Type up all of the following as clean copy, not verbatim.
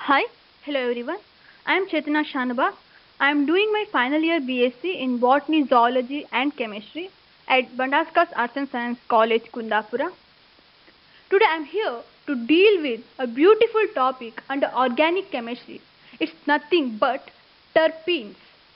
Hi, hello everyone. I am Chetana Shanaba. I am doing my final year BSc in Botany, Zoology and Chemistry at Bandaskas Arts and Science College, Kundapura. Today I am here to deal with a beautiful topic under organic chemistry. It's nothing but terpenes.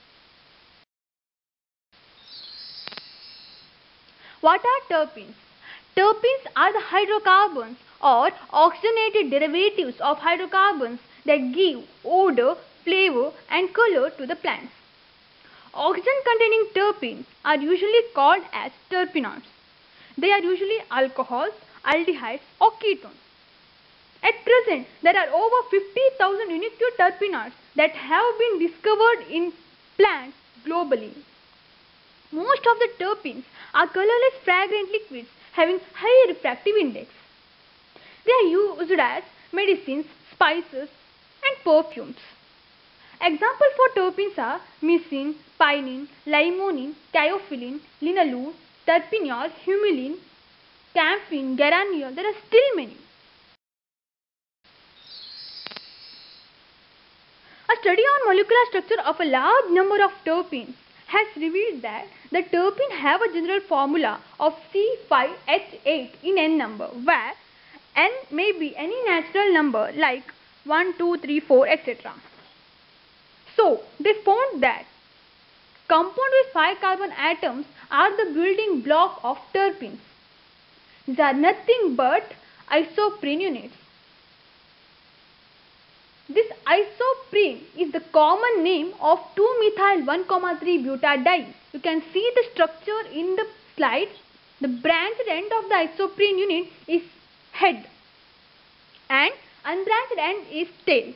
What are terpenes? Terpenes are the hydrocarbons or oxygenated derivatives of hydrocarbons that give odor, flavor and color to the plants. Oxygen containing terpenes are usually called as terpenoids. They are usually alcohols, aldehydes or ketones. At present, there are over 50,000 unique terpenoids that have been discovered in plants globally. Most of the terpenes are colorless fragrant liquids having high refractive index. They are used as medicines, spices and perfumes. Examples for terpenes are mycin, pinene, limonene, caryophyllene, linalool, terpineol, humulene, camphene, geraniol. There are still many. A study on molecular structure of a large number of terpenes has revealed that the terpene have a general formula of C5H8 in N number, where N may be any natural number like 1, 2, 3, 4, etc. So, they found that compound with 5 carbon atoms are the building block of terpenes. These are nothing but isoprene units. This isoprene is the common name of 2-methyl 1,3-butadiene. You can see the structure in the slide. The branched end of the isoprene unit is head and unbranched end is tail.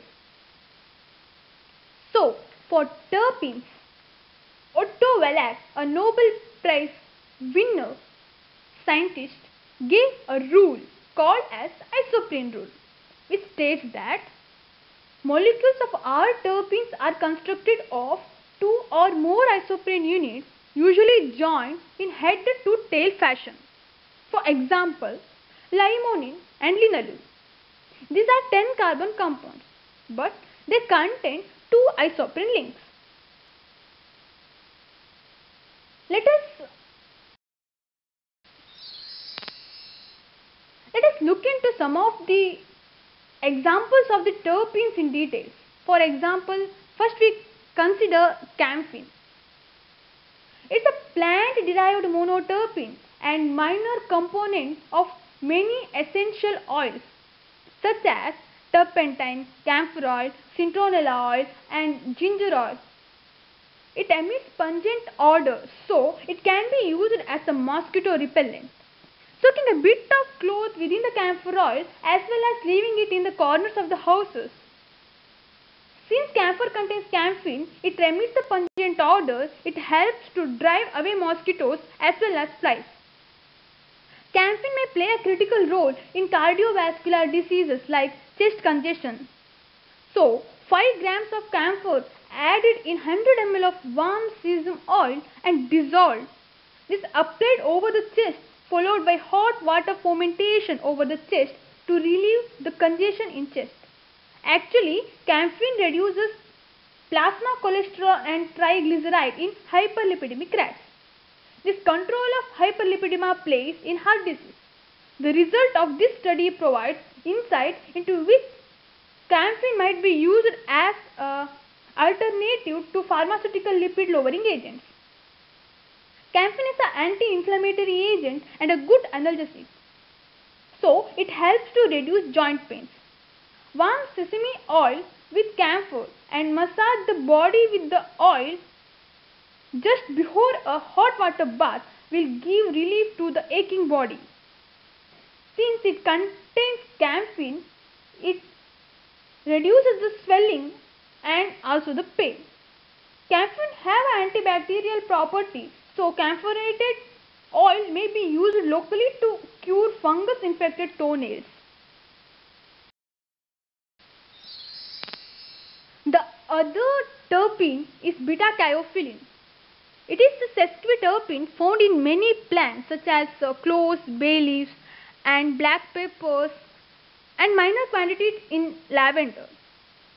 So, for terpenes, Otto Wallach, a Nobel Prize winner scientist, gave a rule called as isoprene rule, which states that molecules of all terpenes are constructed of 2 or more isoprene units usually joined in head to tail fashion. For example, limonene and linalool. These are 10 carbon compounds, but they contain 2 isoprene links. Let us look into some of the examples of the terpenes in detail. For example, first we consider camphene. It's a plant-derived monoterpene and minor component of many essential oils such as turpentine, camphor oil, citronella oil and ginger oil. It emits pungent odor, so it can be used as a mosquito repellent. Soaking a bit of cloth within the camphor oil as well as leaving it in the corners of the houses. Since camphor contains camphene, it emits the pungent odor. It helps to drive away mosquitoes as well as flies. Camphene may play a critical role in cardiovascular diseases like chest congestion. So, 5 grams of camphor added in 100 ml of warm sesame oil and dissolved. This applied over the chest followed by hot water fermentation over the chest to relieve the congestion in chest. Actually, camphene reduces plasma cholesterol and triglyceride in hyperlipidemic rats. This control of hyperlipidemia plays in heart disease. The result of this study provides insight into which camphene might be used as an alternative to pharmaceutical lipid lowering agents. Camphene is an anti-inflammatory agent and a good analgesic. So, it helps to reduce joint pains. Warm sesame oil with camphor and massage the body with the oil just before a hot water bath will give relief to the aching body. Since it contains camphene, it reduces the swelling and also the pain. Camphene have antibacterial properties, so camphorated oil may be used locally to cure fungus infected toenails. The other terpene is beta-caryophyllene. It is the sesquiterpene found in many plants such as cloves, bay leaves and black peppers and minor quantities in lavender.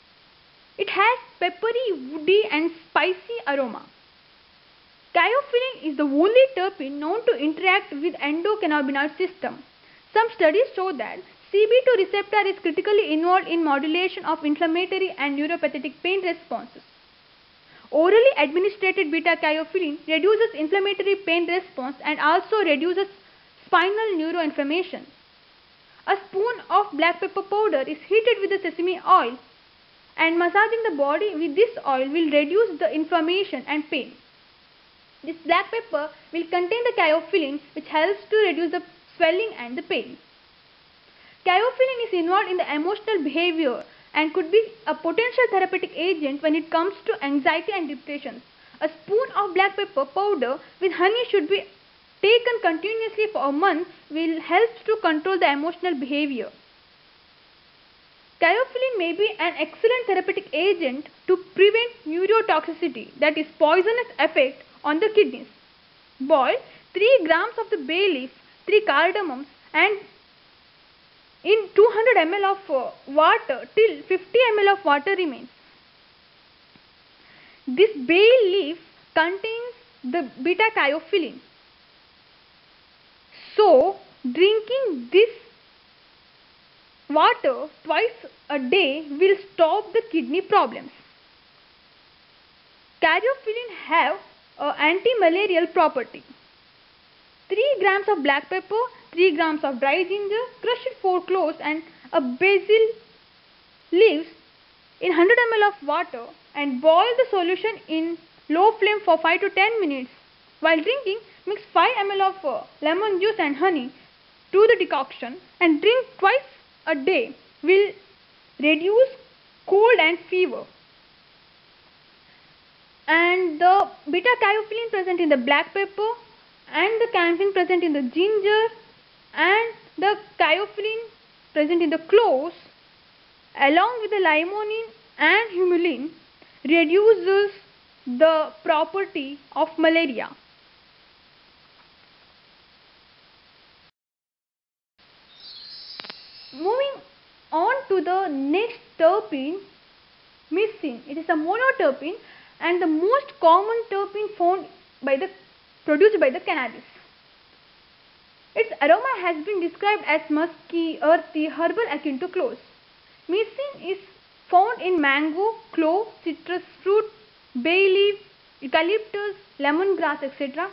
It has peppery, woody and spicy aroma. Caiophylline is the only terpene known to interact with endocannabinoid system. Some studies show that CB2 receptor is critically involved in modulation of inflammatory and neuropathic pain responses. Orally administered beta-caiophylline reduces inflammatory pain response and also reduces spinal neuroinflammation. A spoon of black pepper powder is heated with the sesame oil, and massaging the body with this oil will reduce the inflammation and pain. This black pepper will contain the caiophylline, which helps to reduce the swelling and the pain. Caiophylline is involved in the emotional behavior and could be a potential therapeutic agent when it comes to anxiety and depression. A spoon of black pepper powder with honey should be taken continuously for a month will help to control the emotional behavior. Caiophylline may be an excellent therapeutic agent to prevent neurotoxicity, that is poisonous effect on the kidneys. Boil 3 grams of the bay leaf, 3 cardamoms and in 200 ml of water till 50 ml of water remains. This bay leaf contains the beta-caiophylline. So, drinking this water twice a day will stop the kidney problems. Caiophylline have anti-malarial property. 3 grams of black pepper, 3 grams of dry ginger, crushed 4 cloves and a basil leaves in 100 ml of water and boil the solution in low flame for 5 to 10 minutes. While drinking, mix 5 ml of lemon juice and honey to the decoction and drink twice a day will reduce cold and fever. And the beta-caiophylline present in the black pepper and the camphine present in the ginger and the caiophylline present in the cloves along with the limonene and humulene reduces the property of malaria. Moving on to the next terpene, mycin. It is a monoterpene and the most common terpene found produced by the cannabis. Its aroma has been described as musky, earthy, herbal akin to cloves. Mycin is found in mango, clove, citrus fruit, bay leaf, eucalyptus, lemongrass, etc.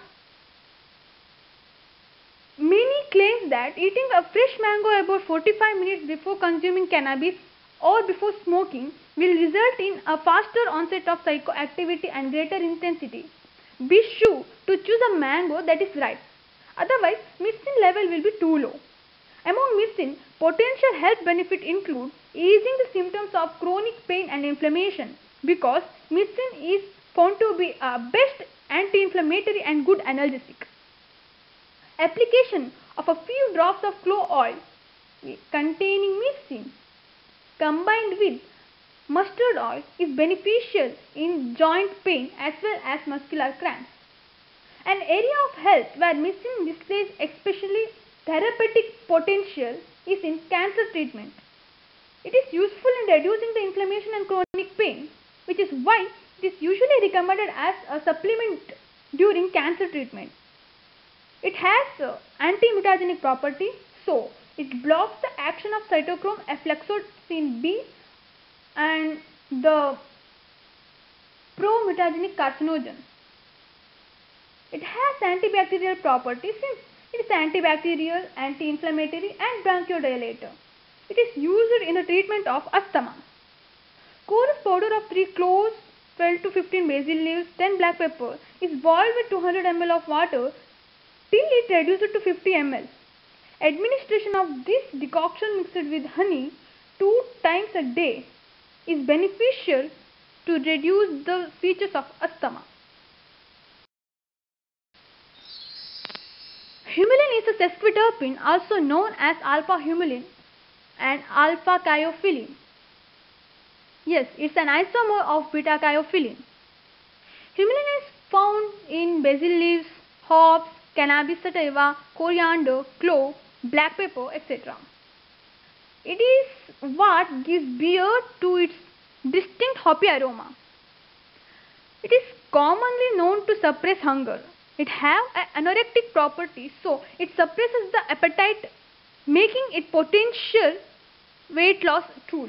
Many claim that eating a fresh mango about 45 minutes before consuming cannabis or before smoking will result in a faster onset of psychoactivity and greater intensity. Be sure to choose a mango that is ripe. Otherwise, mycin level will be too low. Among mycin, potential health benefits include easing the symptoms of chronic pain and inflammation because mycin is found to be a best anti-inflammatory and good analgesic. Application of a few drops of clove oil containing mycin combined with mustard oil is beneficial in joint pain as well as muscular cramps. An area of health where mycin displays especially therapeutic potential is in cancer treatment. It is useful in reducing the inflammation and chronic pain, which is why it is usually recommended as a supplement during cancer treatment. It has anti-mutagenic property, so it blocks the action of cytochrome effloxacin B and the pro-mutagenic carcinogen. It has antibacterial properties since it is antibacterial, anti-inflammatory and bronchodilator. It is used in the treatment of asthma. Coarse powder of 3 cloves, 12 to 15 basil leaves, 10 black pepper is boiled with 200 ml of water till it reduces to 50 ml. Administration of this decoction mixed with honey 2 times a day is beneficial to reduce the features of asthma. Humulene is a sesquiterpene also known as alpha-humulene and alpha-caiophylline. Yes, it's an isomer of beta-caiophylline. Humulene is found in basil leaves, hops, cannabis sativa, coriander, clove, black pepper, etc. It is what gives beer to its distinct hoppy aroma. It is commonly known to suppress hunger. It has anorectic properties, so it suppresses the appetite, making it potential weight loss tool.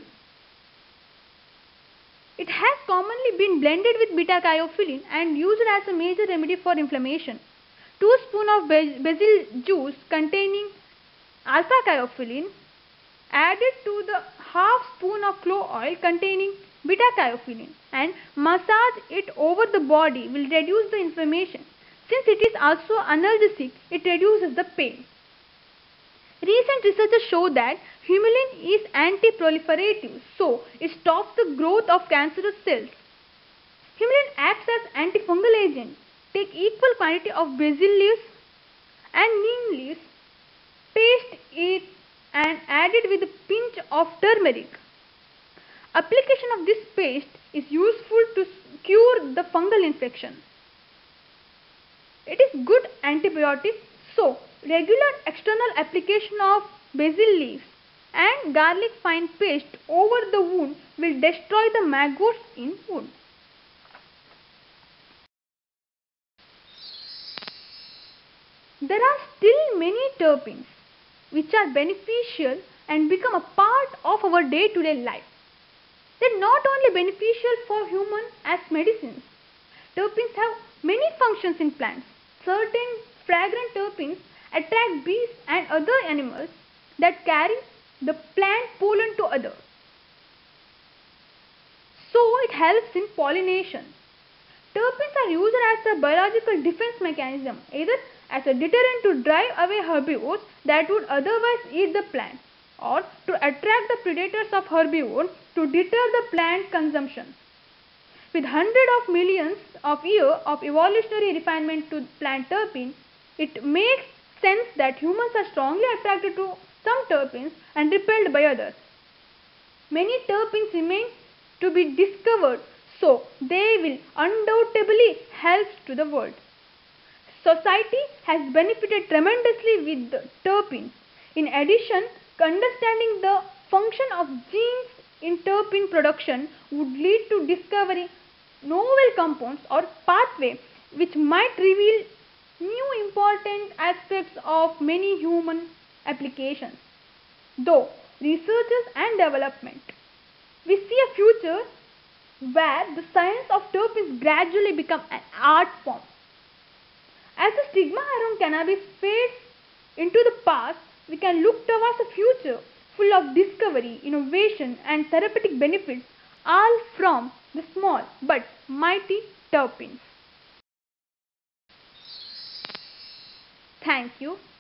It has commonly been blended with beta-caryophyllene and used as a major remedy for inflammation. 2 spoons of basil juice containing alpha-caryophyllene added to the half spoon of clove oil containing beta-caryophyllene and massage it over the body will reduce the inflammation. Since it is also analgesic, it reduces the pain. Recent research show that humulin is anti-proliferative, so it stops the growth of cancerous cells. Humulin acts as antifungal agent. Take equal quantity of basil leaves and neem leaves, paste it and add it with a pinch of turmeric. Application of this paste is useful to cure the fungal infection. It is good antibiotic, so regular external application of basil leaves and garlic fine paste over the wound will destroy the maggots in wound. There are still many terpenes which are beneficial and become a part of our day-to-day life. They are not only beneficial for humans as medicines. Terpenes have many functions in plants. Certain fragrant terpenes attract bees and other animals that carry the plant pollen to others. So it helps in pollination. Terpenes are used as a biological defense mechanism, either as a deterrent to drive away herbivores that would otherwise eat the plant, or to attract the predators of herbivores to deter the plant consumption. With hundreds of millions of years of evolutionary refinement to plant terpene, it makes sense that humans are strongly attracted to some terpenes and repelled by others. Many terpenes remain to be discovered, so they will undoubtedly help to the world. Society has benefited tremendously with the terpenes. In addition, understanding the function of genes in terpene production would lead to discovering novel compounds or pathways which might reveal new important aspects of many human applications. Though researches and development, we see a future where the science of terpenes gradually become an art form. As the stigma around cannabis fades into the past, we can look towards a future full of discovery, innovation and therapeutic benefits, all from the small but mighty terpenes. Thank you.